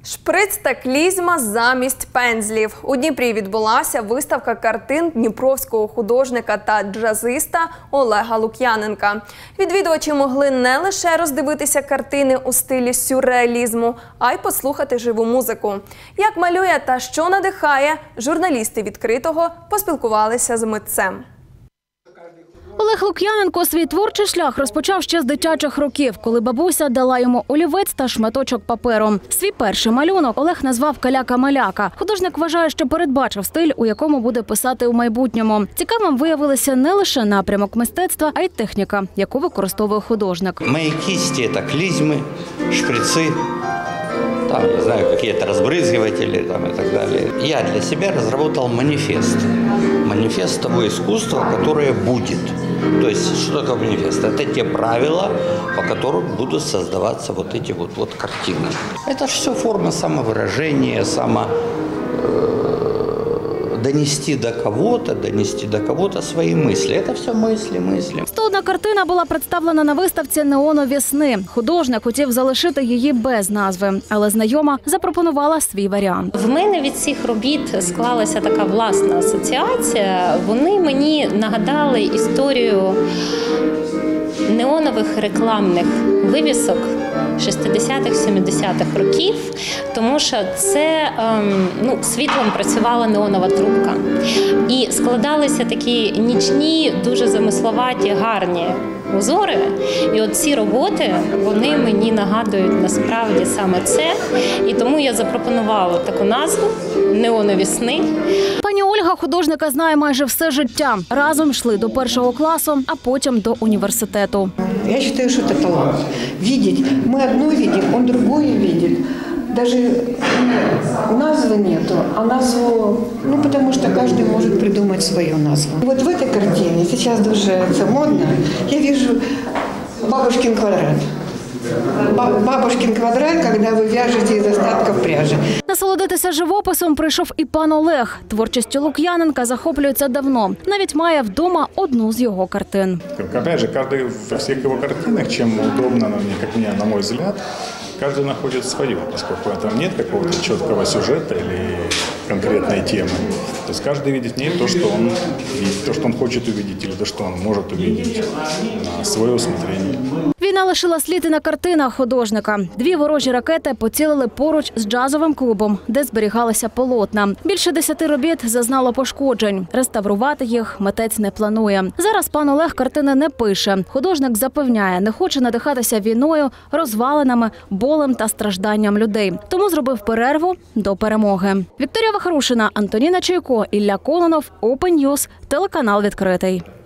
Шприц та клізма замість пензлів. У Дніпрі відбулася виставка картин дніпровського художника та джазиста Олега Лук'яненка. Відвідувачі могли не лише роздивитися картини у стилі сюрреалізму, а й послухати живу музику. Як малює та що надихає, журналісти «Відкритого» поспілкувалися з митцем. Олег Лук'яненко свій творчий шлях розпочав ще з дитячих років, коли бабуся дала йому олівець та шматочок паперу. Свій перший малюнок Олег назвав «Каляка-маляка». Художник вважає, що передбачив стиль, у якому буде писати у майбутньому. Цікавим виявилися не лише напрямок мистецтва, а й техніка, яку використовує художник. Мої кисті – це клізми, шприци, там, не знаю, какие-то разбрызгиватели там, и так далее. Я для себя разработал манифест. Манифест того искусства, которое будет. То есть, что такое манифест? Это те правила, по которым будут создаваться вот эти вот картины. Это же все форма самовыражения, донести до кого-то свої мислі. Це все мислі. 101 картина була представлена на виставці «Неонові сни». Художник хотів залишити її без назви, але знайома запропонувала свій варіант. В мене від цих робіт склалася така власна асоціація. Вони мені нагадали історію неонових рекламних вивісок 60-х, 70-х років, тому що це світлом працювала неонова трубка. І складалися такі нічні, дуже замисловаті, гарні узори. І от ці роботи, вони мені нагадують насправді саме це. І тому я запропонувала таку назву «Неонові сни». Пані Ольга художника знає майже все життя. Разом йшли до першого класу, а потім до університету. Я считаю, что это талант. Видеть. Мы одно видим, он другое видит. Даже назвы нету, а назву, потому что каждый может придумать свою назву. Вот в этой картине, сейчас дуже это модно, я вижу бабушкин квадрат. Бабушкин квадрат, когда вы вяжете из остатков пряжи. Насолодитися живописом прийшов і пан Олег. Творчістю Лук'яненка захоплюється давно. Навіть має вдома одну з його картин. Опять же, каждый во всех его картинах, чем удобно, на мой взгляд, каждый находит свое, поскольку там нет какого-то четкого сюжета или конкретной темы. То есть каждый видит в ней то, что он видит, то, что он хочет увидеть, или то, что он может увидеть на своє усмотрення. Війна лишила слід і на картинах художника. 2 ворожі ракети поцілили поруч з джазовим клубом, де зберігалися полотна. Більше 10 робіт зазнало пошкоджень. Реставрувати їх митець не планує. Зараз пан Олег картини не пише. Художник запевняє, не хоче надихатися війною, розвалинами, болем та стражданням людей. Тому зробив перерву до перемоги. Вікторія Вахрушина, Антоніна Чайко, Ілля Кононов, Open News, телеканал «Відкритий».